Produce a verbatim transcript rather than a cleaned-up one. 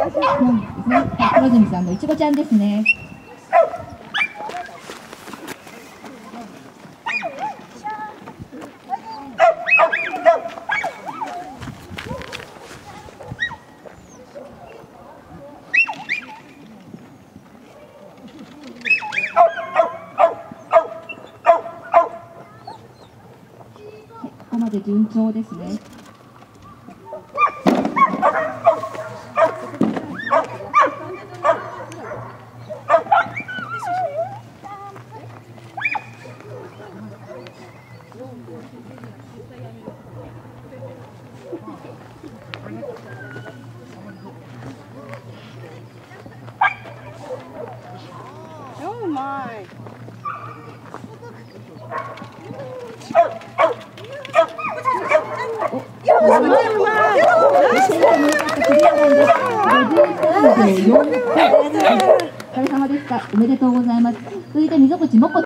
ですね。はい、黒住さんのいちごちゃんですね。ここまで順調ですね。 Oh my. お疲れ様でした。おめでとうございます。続いて溝口もこ